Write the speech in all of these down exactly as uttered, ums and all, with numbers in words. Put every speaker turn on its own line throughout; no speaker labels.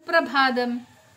സുപ്രഭാതം.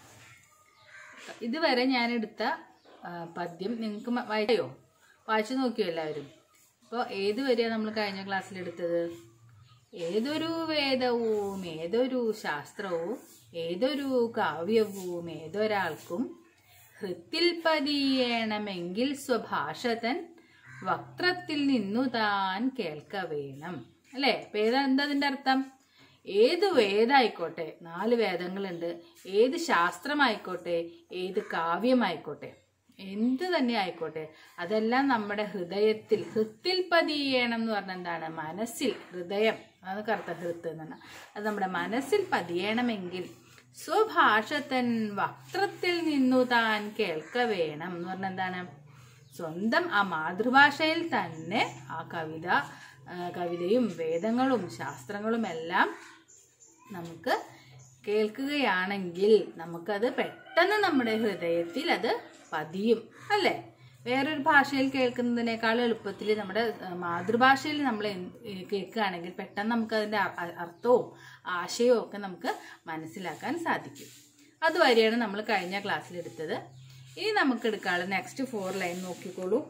ഇതുവരെ ഞാൻ എടുത്ത പദ്യം നിങ്ങൾക്ക് വായിക്കോ? വായിച്ചു നോക്കിയോ എല്ലാവരും? അപ്പോൾ ഏത് വരെയാണ് നമ്മൾ കഴിഞ്ഞ ക്ലാസ്സിൽ എടുത്തത്? ഏതൊരു വേദവും ഏതൊരു ശാസ്ത്രവും ഏതൊരു കാവ്യവും ഏതൊരാൾക്കും ഹൃത്തിൽ പതിയേണമെങ്കിൽ സ്വഭാഷതൻ വക്രത്തിൽ നിന്നു താൻ കേൾക്ക വേണം. അല്ലേ? അപ്പൊ ഏതാ എന്താ അതിൻ്റെ അർത്ഥം? ഏത് വേദമായിക്കോട്ടെ, നാല് വേദങ്ങളുണ്ട്, ഏത് ശാസ്ത്രമായിക്കോട്ടെ, ഏത് കാവ്യമായിക്കോട്ടെ, എന്ത് തന്നെ ആയിക്കോട്ടെ, അതെല്ലാം നമ്മുടെ ഹൃദയത്തിൽ ഹൃത്തിൽ പതിയണം എന്ന് പറഞ്ഞാൽ എന്താണ്? മനസ്സിൽ, ഹൃദയം, അതൊക്കെ അർത്ഥം ഹൃത്ത് എന്ന് പറഞ്ഞാൽ അത് നമ്മുടെ മനസ്സിൽ പതിയണമെങ്കിൽ സ്വഭാഷതൻ വക്രത്തിൽ നിന്നു താൻ കേൾക്ക വേണം എന്ന് പറഞ്ഞാൽ എന്താണ്? സ്വന്തം ആ മാതൃഭാഷയിൽ തന്നെ ആ കവിത കവിതയും വേദങ്ങളും ശാസ്ത്രങ്ങളും എല്ലാം നമുക്ക് കേൾക്കുകയാണെങ്കിൽ നമുക്കത് പെട്ടെന്ന് നമ്മുടെ ഹൃദയത്തിൽ അത് പതിയും. അല്ലേ? വേറൊരു ഭാഷയിൽ കേൾക്കുന്നതിനേക്കാൾ എളുപ്പത്തിൽ നമ്മുടെ മാതൃഭാഷയിൽ നമ്മൾ കേൾക്കുകയാണെങ്കിൽ പെട്ടെന്ന് നമുക്ക് അതിൻ്റെ അർത്ഥവും ആശയവും ഒക്കെ നമുക്ക് മനസ്സിലാക്കാൻ സാധിക്കും. അതുവരെയാണ് നമ്മൾ കഴിഞ്ഞ ക്ലാസ്സിൽ എടുത്തത്. ഇനി നമുക്ക് എടുക്കാനുള്ള നെക്സ്റ്റ് ഫോർ ലൈൻ നോക്കിക്കോളൂ.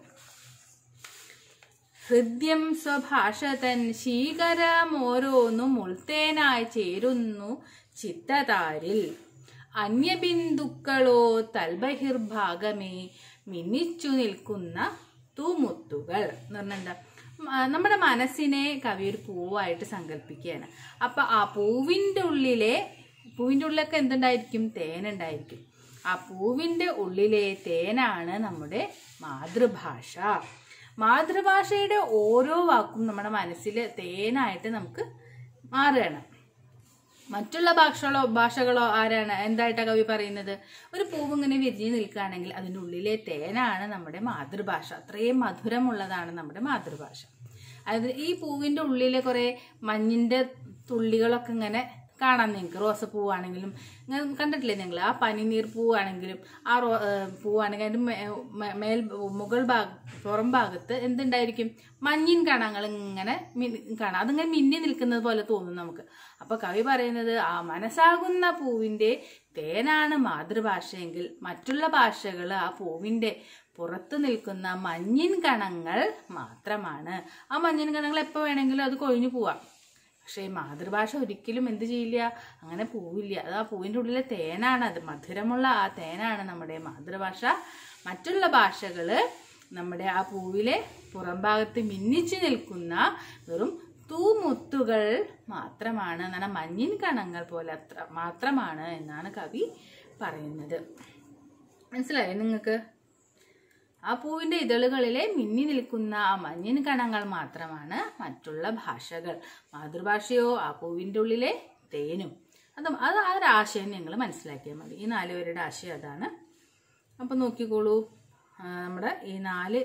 ഹൃദ്യം സ്വഭാഷതൻ ശീകരമോരോന്നും ഉൾത്തേനായി ചേരുന്നു ചിത്തതാരിൽ അന്യബിന്ദുക്കളോ തൽബഹിർഭാഗമേ മിന്നിച്ചു നിൽക്കുന്ന തൂമുത്തുകൾ എന്ന് പറഞ്ഞാൽ നമ്മുടെ മനസ്സിനെ കവി ഒരു പൂവായിട്ട് സങ്കല്പിക്കുകയാണ്. അപ്പൊ ആ പൂവിൻ്റെ ഉള്ളിലെ പൂവിൻ്റെ ഉള്ളിലൊക്കെ എന്തുണ്ടായിരിക്കും? തേനുണ്ടായിരിക്കും. ആ പൂവിൻ്റെ ഉള്ളിലെ തേനാണ് നമ്മുടെ മാതൃഭാഷ. മാതൃഭാഷയുടെ ഓരോ വാക്കും നമ്മുടെ മനസ്സിൽ തേനായിട്ട് നമുക്ക് മാറുകയാണ്. മറ്റുള്ള ഭാഷകളോ ഭാഷകളോ ആരാണ് എന്തായിട്ടാണ് കവി പറയുന്നത്? ഒരു പൂവ് ഇങ്ങനെ വിരിഞ്ഞു നിൽക്കുകയാണെങ്കിൽ അതിൻ്റെ ഉള്ളിലെ തേനാണ് നമ്മുടെ മാതൃഭാഷ. അത്രയും മധുരമുള്ളതാണ് നമ്മുടെ മാതൃഭാഷ. അതായത് ഈ പൂവിൻ്റെ ഉള്ളിലെ കുറേ മഞ്ഞിൻ്റെ തുള്ളികളൊക്കെ ഇങ്ങനെ കാണാം നിങ്ങൾക്ക്. റോസപ്പൂവാണെങ്കിലും കണ്ടിട്ടില്ലേ നിങ്ങൾ? ആ പനിനീർ പൂവാണെങ്കിലും ആ റോ പൂവാണെങ്കിൽ അതിൻ്റെ മേൽ മുകൾ ഭാഗ പുറം ഭാഗത്ത് എന്തുണ്ടായിരിക്കും? മഞ്ഞിൻ കണങ്ങൾ ഇങ്ങനെ കാണാം. അതിങ്ങനെ മിന്നി നിൽക്കുന്നത് പോലെ തോന്നും നമുക്ക്. അപ്പൊ കവി പറയുന്നത് ആ മനസ്സാകുന്ന പൂവിൻ്റെ തേനാണ് മാതൃഭാഷയെങ്കിൽ മറ്റുള്ള ഭാഷകൾ ആ പൂവിൻ്റെ പുറത്തു നിൽക്കുന്ന മഞ്ഞിൻ കണങ്ങൾ മാത്രമാണ്. ആ മഞ്ഞിൻ കണങ്ങൾ എപ്പോൾ വേണമെങ്കിലും അത് കൊഴിഞ്ഞു പോവാം. പക്ഷേ മാതൃഭാഷ ഒരിക്കലും എന്ത് ചെയ്യില്ല, അങ്ങനെ പോവില്ല. അത് ആ പൂവിൻ്റെ ഉള്ളിലെ തേനാണ്, അത് മധുരമുള്ള ആ തേനാണ് നമ്മുടെ മാതൃഭാഷ. മറ്റുള്ള ഭാഷകൾ നമ്മുടെ ആ പൂവിലെ പുറം ഭാഗത്ത് മിന്നിച്ചു നിൽക്കുന്ന വെറും തൂമുത്തുകൾ മാത്രമാണ്, എന്നാണ് മഞ്ഞിൻ കണങ്ങൾ പോലെ അത്ര മാത്രമാണ് എന്നാണ് കവി പറയുന്നത്. മനസ്സിലായോ നിങ്ങൾക്ക്? ആ പൂവിൻ്റെ ഇതളുകളിലെ മിന്നി നിൽക്കുന്ന ആ മഞ്ഞിൻ കണങ്ങൾ മാത്രമാണ് മറ്റുള്ള ഭാഷകൾ. മാതൃഭാഷയോ ആ പൂവിൻ്റെ ഉള്ളിലെ തേനും. അത് അത് ആ ഒരു ആശയം നിങ്ങൾ മനസ്സിലാക്കിയാൽ മതി. ഈ നാല് പേരുടെ ആശയം അതാണ്. അപ്പം നോക്കിക്കോളൂ, നമ്മുടെ ഈ നാല്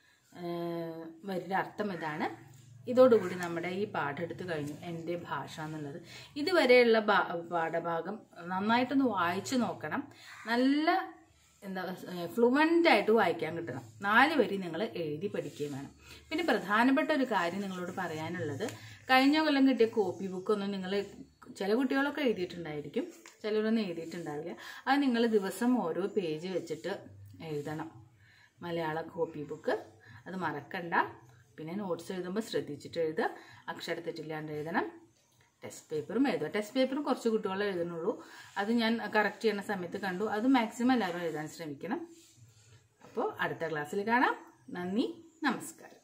വരുടെ അർത്ഥം ഇതാണ്. ഇതോടുകൂടി നമ്മുടെ ഈ പാഠം എടുത്തു കഴിഞ്ഞു. എൻ്റെ ഭാഷ എന്നുള്ളത് ഇതുവരെയുള്ള പാഠഭാഗം നന്നായിട്ടൊന്ന് വായിച്ചു നോക്കണം. നല്ല എന്താ ഫ്ലുവൻ്റ് ആയിട്ട് വായിക്കാൻ കിട്ടണം. നാല് വരി നിങ്ങൾ എഴുതി പഠിക്കുകയും വേണം. പിന്നെ പ്രധാനപ്പെട്ട ഒരു കാര്യം നിങ്ങളോട് പറയാനുള്ളത്, കഴിഞ്ഞ കൊല്ലം കിട്ടിയ കോപ്പി ബുക്കൊന്നും നിങ്ങൾ ചില കുട്ടികളൊക്കെ എഴുതിയിട്ടുണ്ടായിരിക്കും, ചിലരൊന്നും എഴുതിയിട്ടുണ്ടാവില്ല. അത് നിങ്ങൾ ദിവസം ഓരോ പേജ് വെച്ചിട്ട് എഴുതണം. മലയാള കോപ്പി ബുക്ക് അത് മറക്കണ്ട. പിന്നെ നോട്ട്സ് എഴുതുമ്പോൾ ശ്രദ്ധിച്ചിട്ട് എഴുതുക, അക്ഷരത്തെറ്റില്ലാണ്ട് എഴുതണം. ടെസ്റ്റ് പേപ്പറും എഴുതുക. ടെസ്റ്റ് പേപ്പറും കുറച്ച് കുട്ടികളെ എഴുതുന്നുള്ളൂ. അത് ഞാൻ കറക്റ്റ് ചെയ്യുന്ന സമയത്ത് കണ്ടു. അത് മാക്സിമം എല്ലാവരും എഴുതാൻ ശ്രമിക്കണം. അപ്പോൾ അടുത്ത ക്ലാസ്സിൽ കാണാം. നന്ദി, നമസ്കാരം.